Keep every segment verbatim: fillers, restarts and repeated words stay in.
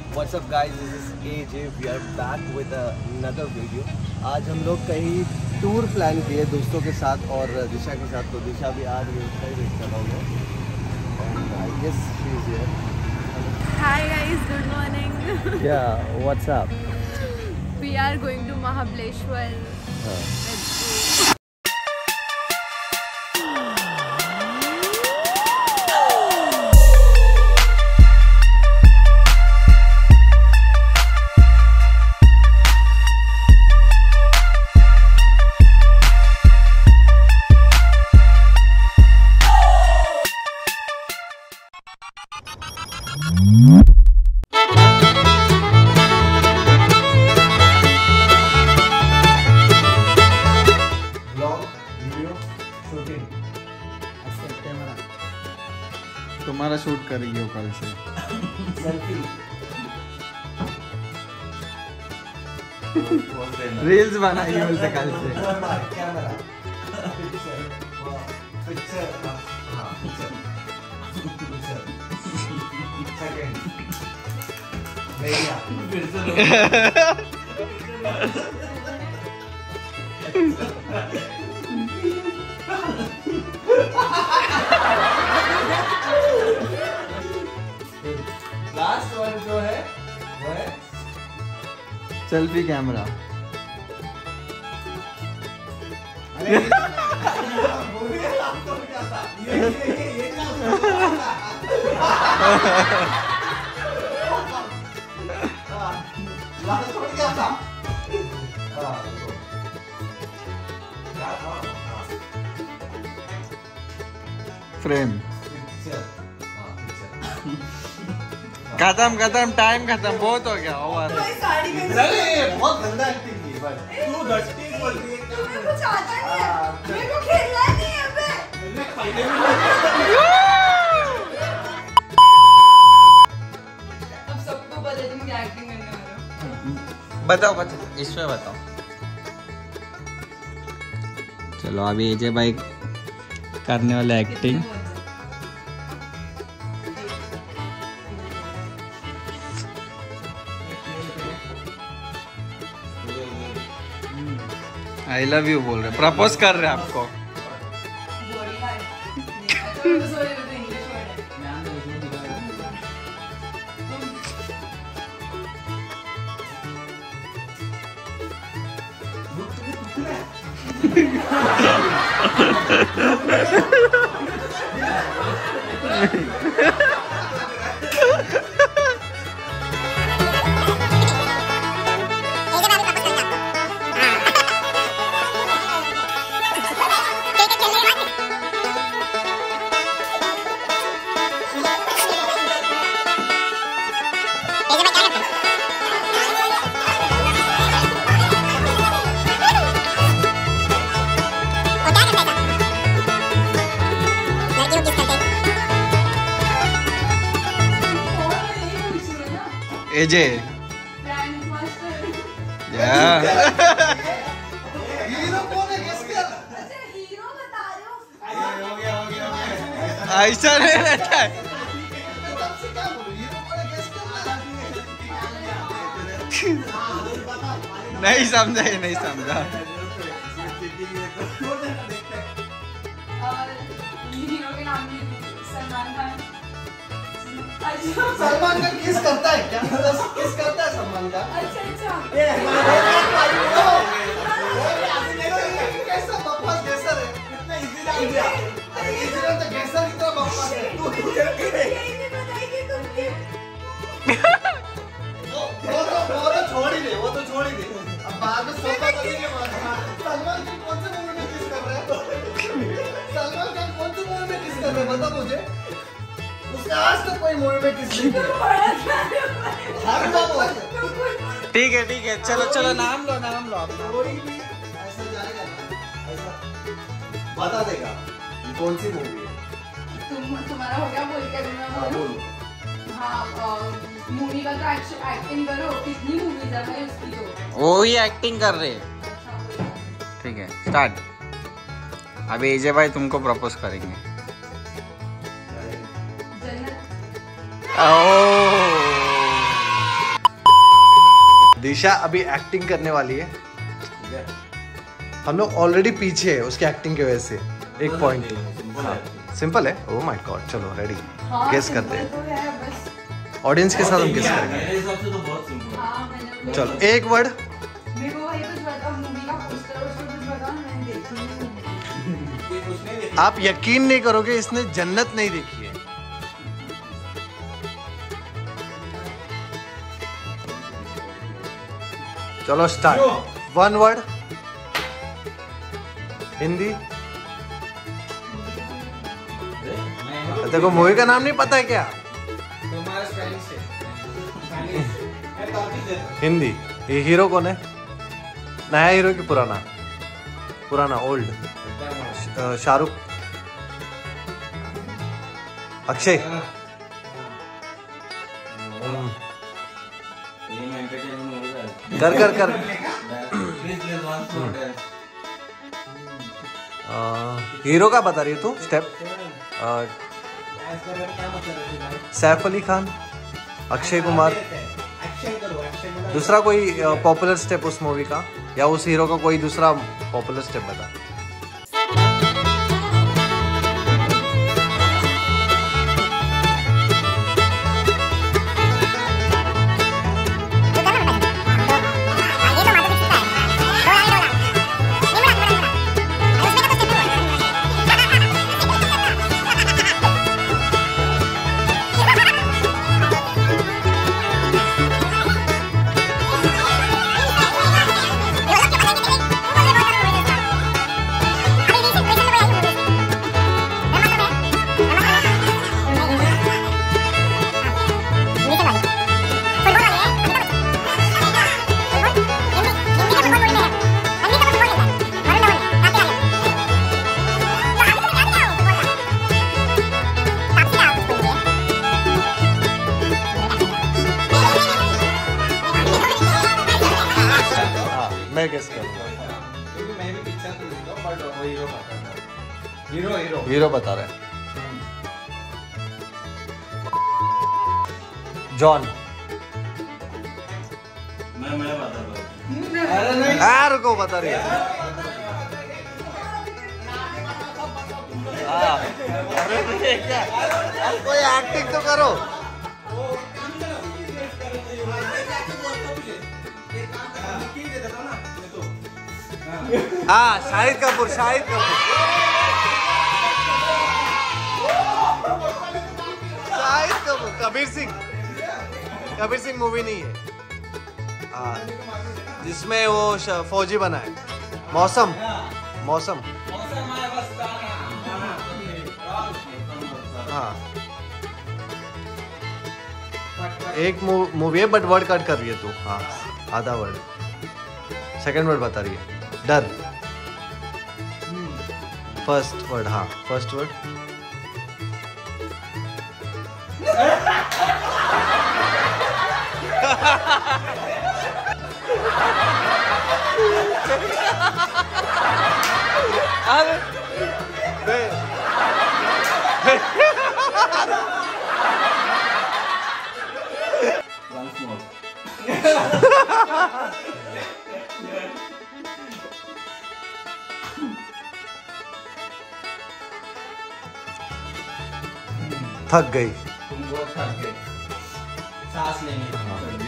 What's up guys, this is A J. We are back with another video. आज हम लोग कहीं tour plan किए दोस्तों के साथ और दिशा के साथ, तो दिशा भी आ रही है, उसका ही वेट कर रहा हूँ मैं। And I guess she is here. Hi guys, good morning. Yeah, what's up? We are going to Mahabaleshwar. हाँ. Let's go. तुम्हारा शूट करेगी वो कल से। सेल्फी। रील्स बनाएगी बोलते कल से। कैमरा। पिक्चर। पिक्चर। हाँ पिक्चर। पिक्चर। सेकंड। भैया। फिर से लास्ट वन जो है वो है सेल्फी कैमरा। अरे ये लास्ट वन क्या था? ये ये ये क्या लास्ट वन क्या था? क्या था? फ्रेम। पिक्चर। हाँ पिक्चर। खत्म खत्म टाइम खत्म, बहुत हो गया ओवर। अरे बहुत गंदा एक्टिंग की बट तू डस्टी बोल रही है। तुम्हें कुछ आता नहीं है, मेरे को खेलना नहीं है बे। मैंने फाइनल में अब सबको पता है तुम क्या एक्टिंग करने वाले हो। बताओ बताओ इसमें बताओ। चलो अभी एजे भाई करने वाला एक्टिंग। आई लव यू बोल रहे, प्रपोज कर रहे आपको। एजे या हीरो कौन है? गेस कर। अच्छा हीरो बता रहे हो? हो गया हो गया हो गया। ऐसा नहीं रहता है। तब से क्या बोलूं? हीरो कौन है? गेस कर। नहीं समझा, ये नहीं समझा। और हीरो के नाम भी सलमान खान। सलमान खान किस करता है क्या? किस करता है सलमान खान? अच्छा अच्छा। कैसा बकवास गैसर है? इतना इजी नाम दिया। अरे इजी नाम तो गैसर ही तो बकवास है। तू तू यही नहीं बताएगी तुम कि वो वो तो वो तो छोड़ ही दे, वो तो छोड़ ही दे। अब बाद में सोचा करेंगे बात। सलमान खान कौन से मूवी में किस कर रहा है? सलमान खान कौन से मूवी में किस कर रहा है बता मुझे। उसने आज तक कोई मूवी में किस नहीं किया। हर बार ठीक है ठीक है, चलो चलो नाम लो नाम लो अपना। कोई भी ऐसा जाएगा ना, ऐसा बता देगा ये कौन सी मूवी है। तुम तुम्हारा हो गया बोल के मैं हाँ बोलूं? बोलो। हाँ मूवी का तो एक्टिंग करो, कितनी मूवीज है भाई उसकी तो। वो ही एक्टिंग कर रहे हैं। ठीक है स्टार्ट। अभी एजे भाई तुमको प्रपोज करेंगे। जन्नत। ओह दिशा अभी एक्टिंग करने वाली है। हम लोग ऑलरेडी पीछे है उसके एक्टिंग की वजह से। एक पॉइंट सिंपल है। ओह माय गॉड, चलो रेडी, गेस करते हैं। ऑडियंस के साथ हम गेस करेंगे। मेरे हिसाब से तो बहुत सिंपल है। हाँ, मैंने- चलो एक वर्ड। मेरे को वही कुछ बताओ, मूवी का पोस्टर उसको कुछ बताओ, मैंने देखी नहीं। आप यकीन नहीं करोगे, इसने जन्नत नहीं देखी है। चलो स्टार्ट। One word, Hindi. देखो मूवी का नाम नहीं पता है क्या? हिंदी। ये हीरो कौन है? नया हीरो कि पुराना? पुराना, ओल्ड। शाहरुख, अक्षय। कर कर कर हीरो का बता रही है तू? स्टेप। सैफ अली खान, अक्षय कुमार। दूसरा कोई पॉपुलर स्टेप उस मूवी का, या उस हीरो का कोई दूसरा पॉपुलर स्टेप बता। मैं गेस करूंगा। हीरो हीरो हीरो बता रहे हैं। जॉन। मैं मैं बता दूं। अरे नहीं। आ रुको, बता रही है। हाँ। अरे ये क्या? अब कोई एक्टिंग तो करो। हाँ, शाहिद कपूर। शाहिद कपूर शाहिद कपूर कबीर सिंह। कबीर सिंह मूवी नहीं है हाँ, जिसमें वो श- फौजी बना है। मौसम। मौसम। हाँ, एक मूवी है बट वर्ड कट कर रही है तू। हाँ, आधा वर्ड। सेकंड वर्ड बता रही है। डर। First word. हाँ, फर्स्ट वर्ड। अरे Once more. थक गई। तुम बहुत थक गए। सांस लेने में।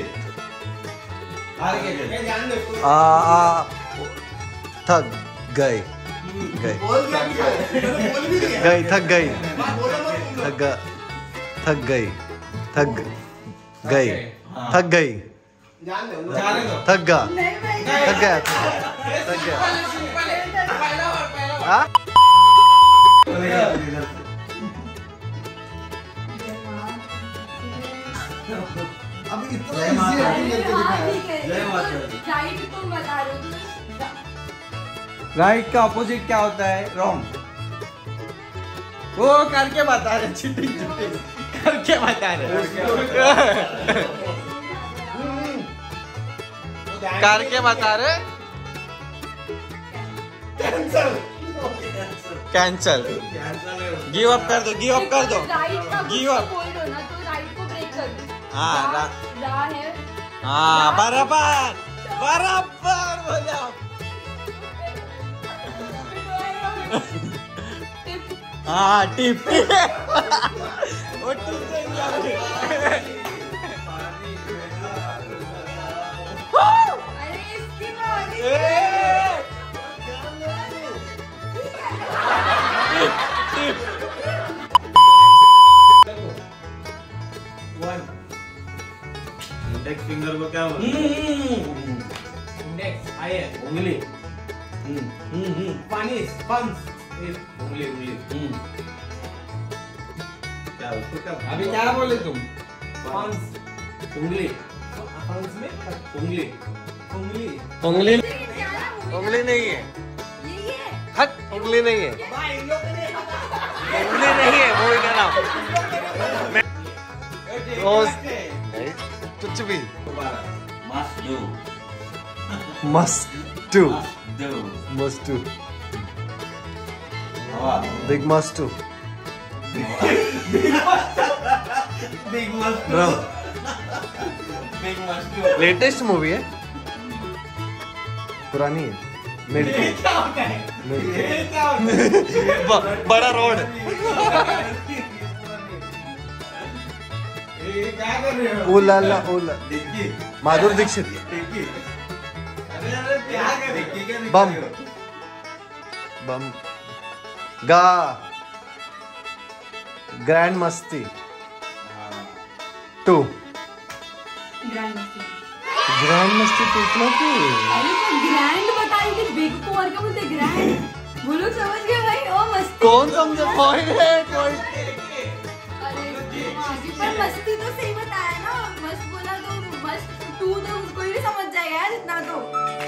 हार गए। मैं जान दे तू। आ आ थक गई। गई बोल दिया कि बोल भी दिया। गई थक गई। बोलो मत तुम लोग। थक ग- थक गई। थक ग- गई। थक गई। जान दो जाने दो। थक गा। नहीं मैं थक गया। थक गया। हाँ? अब इतना जय माता दी। ठीक है। जय माता दी। राइट तुम बता रहे हो तो राइट का ऑपोजिट क्या होता है? रॉन्ग। वो करके बता रहे, चिटिंग चिटिंग करके बता रहे। करके बता रहे। कैंसल। कैंसल। कैंसल है। गिव अप कर दो, गिव अप कर दो। राइट का Give कुछ up. बोल दो ना, तो राइट को ब्रेक कर दो। हाँ, रा रा- रा है हाँ बराबर बराबर बोला। हाँ टिप वो टिप देंगे। अरे इसकी बारी। इंडेक्स फिंगर को क्या बोलते हैं? इंडेक्स आए उंगली पानी पंच उंगली उंगली क्या उसको क्या? अभी क्या बोले तुम? पंच उंगली पंच में उंगली उंगली उंगली क्या ना उंगली नहीं है। यही है। हट उंगली नहीं है। उंगली नहीं है वो इधर आओ। नहीं कुछ भी। Must do Must do. Do Must do. हाँ Big must do. Big must Bro, big must do. Latest movie है? पुरानी है? मिड की? क्या होता है? मिड की? ये क्या होता है? ब- बड़ा रोड। ये क्या कर रहे हो? ओ ला ला ओ ला। देखिए माधुरी दीक्षित। देखिए अरे अरे क्या कर देखिए क्या देख बम। रहे हो? बम गा grand Masti two. Grand Masti. Grand Masti two इतना क्यों? अरे तो ग्रैंड बता रही थी, बिग को और क्या बोलते ग्रैंड। वो लोग समझ गए भाई। ओ मस्ती। कौन समझे? पॉइंट है पॉइंट। अरे हाँ जी, पर मस्ती तो सही बताया ना। मस्त बोला तो मस्त टू तो कोई भी समझ जाएगा यार इतना तो।